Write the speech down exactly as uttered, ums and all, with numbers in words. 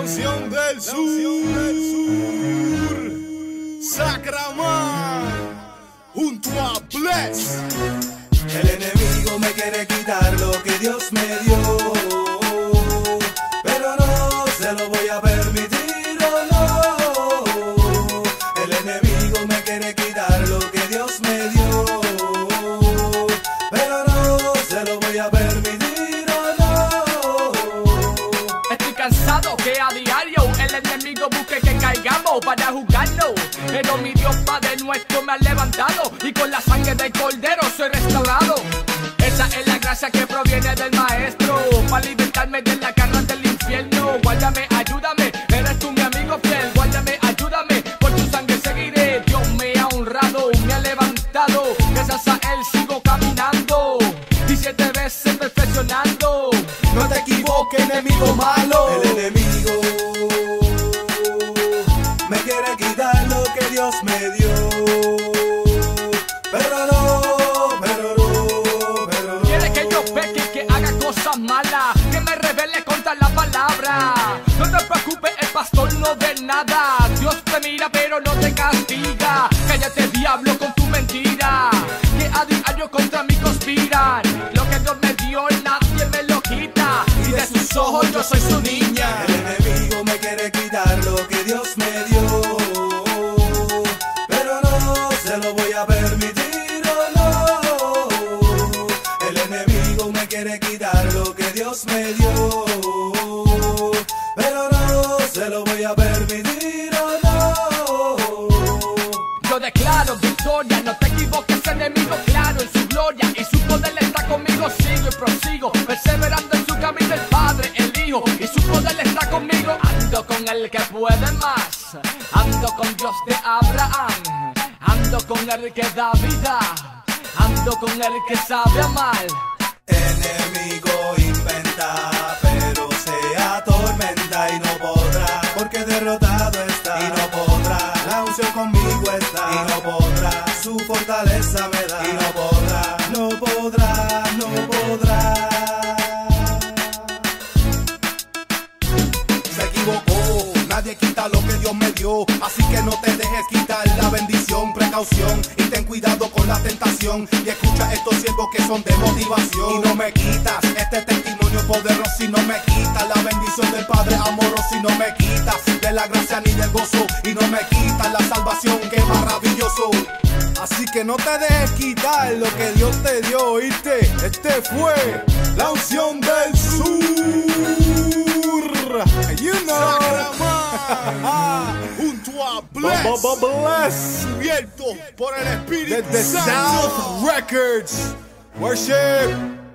unción del sur, Sacramán, junto a Bless. El enemigo me quiere quitar lo que Dios me dio, pero no se lo voy a permitir, oh no. El enemigo me quiere quitar lo que Dios me dio, pero no se lo voy a permitir, oh no. Estoy cansado que a diario el enemigo busque que caigamos para juzgarnos, pero mi Dios Padre nuestro me ha levantado y con la sangre del Cordero soy restaurado. Esa es la gracia que proviene del Maestro para libertarme de la garra del infierno. Guárdame, ayúdame, eres tú mi amigo fiel. Guárdame, ayúdame, por tu sangre seguiré. Dios me ha honrado, me ha levantado, gracias a Él sigo caminando y siete veces perfeccionando. No te equivoques, enemigo malo. El enemigo me quiere quitar lo que Dios me dio, pero no, pero no, pero no. Quiere que yo peque y que haga cosas malas, que me revele contra la palabra. No te preocupes, el pastor no ve nada. Dios te mira pero no te castiga. Cállate, diablo, con tu mentira, que a diario contra mí conspiran. Lo que Dios me dio nadie me lo quita, y de sus ojos yo soy su niña. El enemigo me quiere quitar lo que Dios me dio, pero no se lo voy a permitir, oh no. El enemigo me quiere quitar lo que Dios me dio, pero no se lo voy a permitir, oh no. Yo declaro victoria, no te equivoques, enemigo, claro en su gloria y su poder está conmigo. Sigo y prosigo, perseverando en su camino el Padre, el Hijo, y su poder está conmigo. Ando con el que puede más, ando con Dios de Abraham, ando con el que da vida, ando con el que sabe amar. Enemigo inventa, pero se atormenta y no podrá, porque derrotado está y no podrá. La unción conmigo está y no podrá, su fortaleza me da y no podrá, no podrá, no podrá. Se equivocó, nadie quita lo que Dios me dio, así que no te dejes quitar la bendición. Precaución y ten cuidado con la tentación, y escucha estos siervos que son de motivación. Y no me quitas este testimonio poderoso, y no me quitas la bendición del Padre amoroso, y no me quitas de la gracia ni del gozo, y no me quitas la salvación, que maravilloso. Así que no te dejes quitar lo que Dios te dio, ¿oíste? Este fue la unción del sur. You know. Sacramán, junto a Bless, Bless. cubierto por el Espíritu The Santo. South Records. Worship.